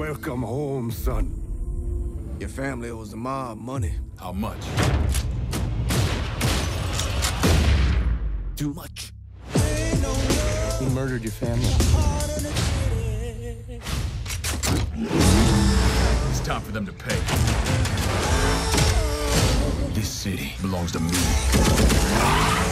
Welcome home, son. Your family owes the mob money. How much? Too much. He murdered your family. It's time for them to pay. This city belongs to me.